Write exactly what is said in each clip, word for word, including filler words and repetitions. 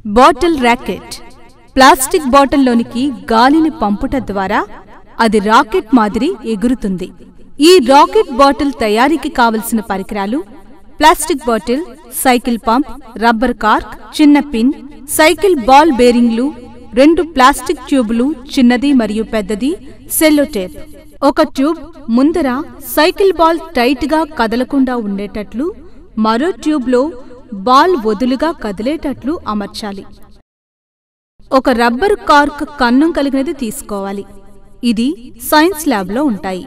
Bottle racket. Plastic బాటిల్లోనికి గాలిని పంపుట ద్వారా అది రాకెట్ మాదిరి ఎగురుతుంది. ఈ రాకెట్ బాటిల్ తయారీకి కావలసిన పరికరాలు: plastic bottle, cycle pump, rubber cork, చిన్న పిన్, సైకిల్ బాల్ బేరింగ్లు, రెండు ప్లాస్టిక్ ట్యూబులు, చిన్నది మరియు పెద్దది, సెల్లోటేప్. ఒక ట్యూబ్ ముందర సైకిల్ బాల్ టైట్ గా కదలకుండా ఉండేటట్లు, మరో ట్యూబ్లో బాల్ వదులుగా కదిలేటట్లు అమర్చాలి. ఒక రబ్బరు కార్క్ కన్నం కలిగినది తీసుకోవాలి. ఇది సైన్స్ ల్యాబ్లో ఉంటాయి.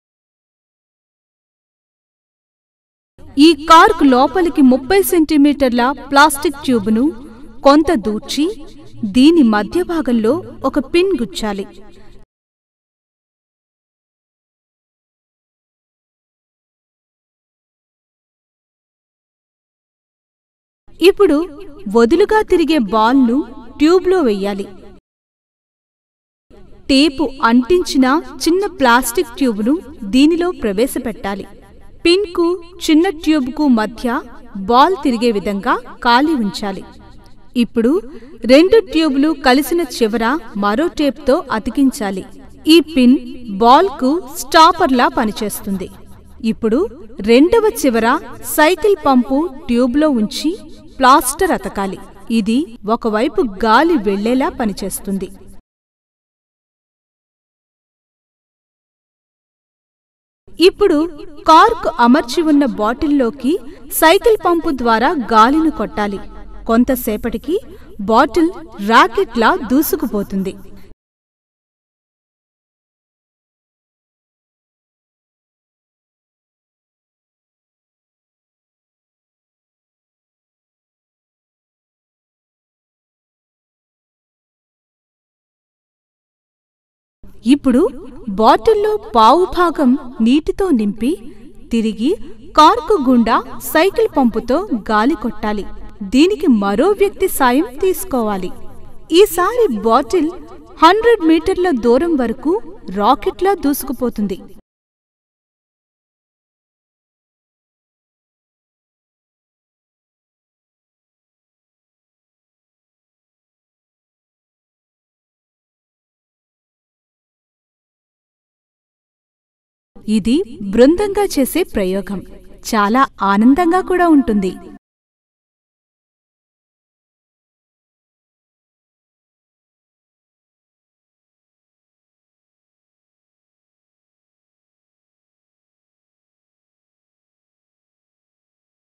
ఈ కార్క్ లోపలికి ముప్పై సెంటీమీటర్ల ప్లాస్టిక్ ట్యూబును కొంత దూర్చి దీని మధ్య భాగంలో ఒక పిన్ గుచ్చాలి. ఇప్పుడు వదులుగా తిరిగే బాల్ను ట్యూబ్లో వెయ్యాలి. టేపు అంటించిన చిన్న ప్లాస్టిక్ ట్యూబ్ను దీనిలో ప్రవేశపెట్టాలి. పిన్కు చిన్న ట్యూబ్కు మధ్య బాల్ తిరిగే విధంగా ఖాళీ ఉంచాలి. ఇప్పుడు రెండు ట్యూబులు కలిసిన చివర మరో టేప్తో అతికించాలి. ఈ పిన్ బాల్కు స్టాపర్లా పనిచేస్తుంది. ఇప్పుడు రెండవ చివర సైకిల్ పంపు ట్యూబ్లో ఉంచి ప్లాస్టర్ అతకాలి. ఇది ఒకవైపు గాలి వెళ్లేలా పనిచేస్తుంది. ఇప్పుడు కార్క్ అమర్చి ఉన్న బాటిల్లోకి సైకిల్ పంపు ద్వారా గాలిని కొట్టాలి. కొంతసేపటికి బాటిల్ రాకెట్లా దూసుకుపోతుంది. ఇప్పుడు బాటిల్లో పావు భాగం నీటితో నింపి తిరిగి కార్కు గుండా సైకిల్ పంపుతో గాలి కొట్టాలి. దీనికి మరో వ్యక్తి సాయం తీసుకోవాలి. ఈసారి బాటిల్ హండ్రెడ్ మీటర్ల దూరం వరకు రాకెట్లా దూసుకుపోతుంది. ఇది బృందంగా చేసే ప్రయోగం. చాలా ఆనందంగా కూడా ఉంటుంది.